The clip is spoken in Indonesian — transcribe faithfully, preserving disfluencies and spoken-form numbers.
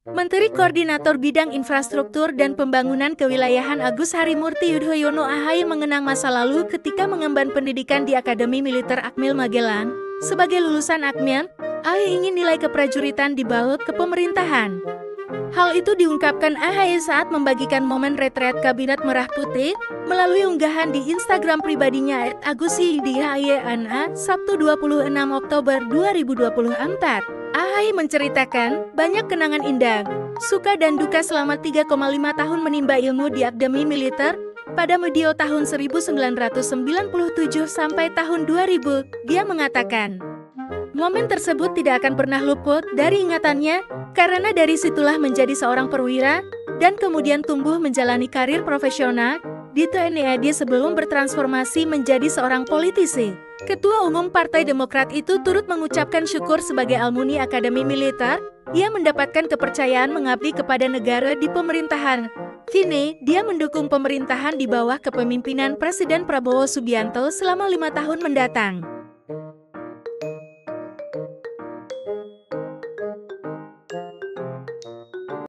Menteri Koordinator Bidang Infrastruktur dan Pembangunan Kewilayahan Agus Harimurti Yudhoyono A H Y mengenang masa lalu ketika mengemban pendidikan di Akademi Militer Akmil Magelang. Sebagai lulusan Akmil, A H Y ingin nilai keprajuritan dibalut ke pemerintahan. Hal itu diungkapkan A H Y saat membagikan momen retret Kabinet Merah Putih melalui unggahan di Instagram pribadinya et agus yudhyana Sabtu dua puluh enam Oktober dua ribu dua puluh empat. A H Y menceritakan banyak kenangan indah, suka dan duka selama tiga koma lima tahun menimba ilmu di Akademi Militer pada medio tahun seribu sembilan ratus sembilan puluh tujuh sampai tahun dua ribu. Dia mengatakan, momen tersebut tidak akan pernah luput dari ingatannya karena dari situlah menjadi seorang perwira dan kemudian tumbuh menjalani karir profesional di T N I A D sebelum bertransformasi menjadi seorang politisi. Ketua Umum Partai Demokrat itu turut mengucapkan syukur sebagai alumni Akademi Militer, ia mendapatkan kepercayaan mengabdi kepada negara di pemerintahan. Kini, dia mendukung pemerintahan di bawah kepemimpinan Presiden Prabowo Subianto selama lima tahun mendatang.